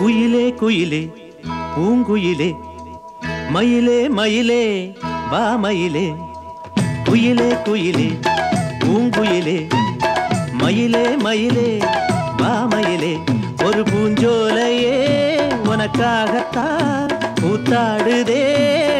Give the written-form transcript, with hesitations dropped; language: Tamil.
குயிலே குயிலே பூங்குயிலே மயிலே மயிலே வா மயிலே குயிலே குயிலே பூங்குயிலே மயிலே மயிலே வா மயிலே ஒரு பூஞ்சோலையே உனக்காகத்தான் கூத்தாடுதே